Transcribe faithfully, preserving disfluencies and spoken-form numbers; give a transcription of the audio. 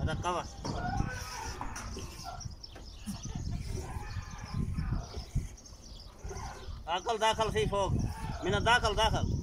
هذا قفص. داخل داخل في فوق من الداخل داخل.